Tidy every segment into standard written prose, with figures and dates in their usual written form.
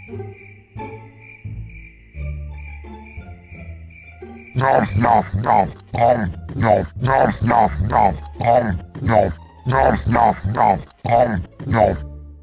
Nom nom nom nom nom nom nom nom nom nom nom nom nom nom nom.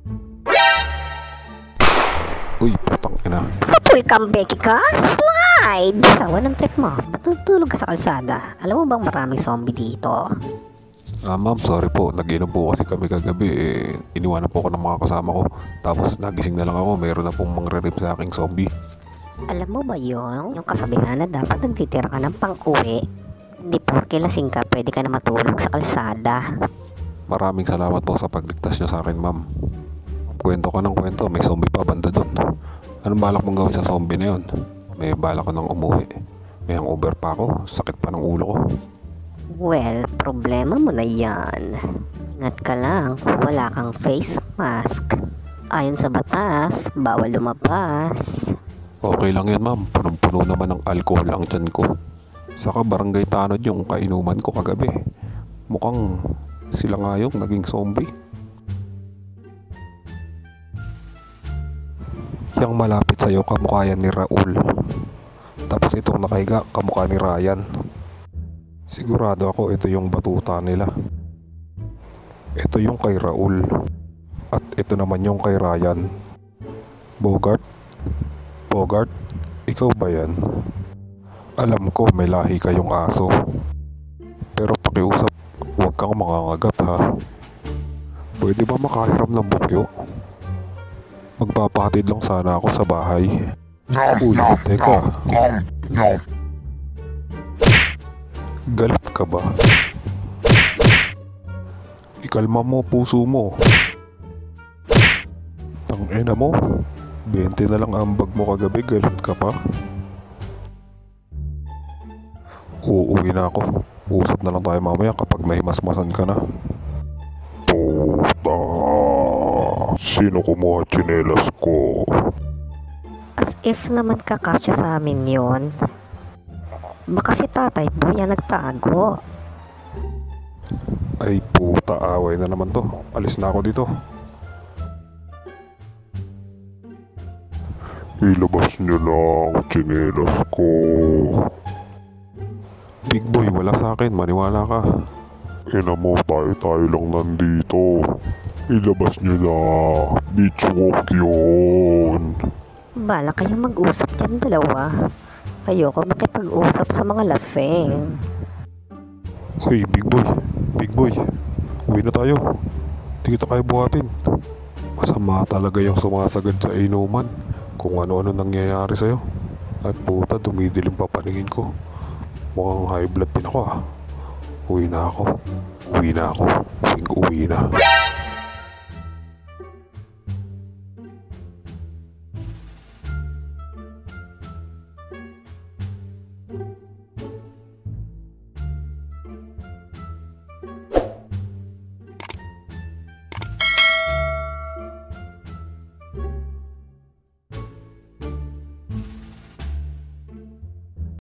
Uy, putang ina. Sa pool kang Becky ka? Slide! Ikaw, anong trip mo? Matutulog ka sa kalsada. Alam mo bang maraming zombie dito? Ma'am, sorry po. Nag-inom po kasi kami kagabi. Iniwanan po ako ng mga kasama ko. Tapos nagising na lang ako. Mayroon na pong mangre-rip sa aking zombie. Alam mo ba yung kasabihan na dapat nagtitira ka ng pang-uwi? Hindi porke lasing ka, pwede ka na matulog sa kalsada. Maraming salamat po sa pagligtas niyo sa akin, ma'am. Kwento ka ng kwento. May zombie pa banda doon. Anong balak mong gawin sa zombie na yun? May balak ko nang umuwi. May hangover pa ako. Sakit pa ng ulo ko. Well, problema mo na yan. Ingat ka lang, wala kang face mask. Ayon sa batas, bawal lumabas. Okay lang yan, ma'am. Punong-puno naman ng alcohol ang tiyan ko. Saka barangay tanod yung kainuman ko kagabi. Mukhang sila nga yung naging zombie. Yang malapit sa'yo kamukha yan ni Raul. Tapos itong nakahiga kamukha ni Ryan. Sigurado ako ito yung batuta nila. Ito yung kay Raul. At ito naman yung kay Ryan. Bogart? Bogart? Ikaw ba yan? Alam ko may lahi kayong aso. Pero pakiusap, huwag kang mangangagat ha. Pwede ba makahiram ng bukyo? Magpapahatid lang sana ako sa bahay. Uy, teka. Galit ka ba? Ikalma mo puso mo. Tangina mo. 20 na lang ambag mo kagabi, galit ka pa? Uuwi na ako. Usap na lang tayo mamaya kapag nahimasmasan ka na. Puta! Sino kumuha tsinelas ko? As if naman kakasya sa amin yon. Baka si tatay po yan nagtago. Ay puta, away na naman to. Alis na ako dito. Ilabas niyo lang tsinelas ko. Big boy, wala sa akin. Maniwala ka. Ina mo, tayo lang nandito. Ilabas niyo na. Beach walk yun. Bala kayong mag-usap dyan dalawa. Ayoko makipag-usap sa mga lasing. Uy, big boy. Big boy. Uwi na tayo. Hindi kita kaya buhatin. Masama talaga yung sumasagad sa inuman. Kung ano-ano nangyayari sa'yo. At puta, dumidilim pa paningin ko. Mukhang high blood din ako ah. Uwi na ako. Uwi na.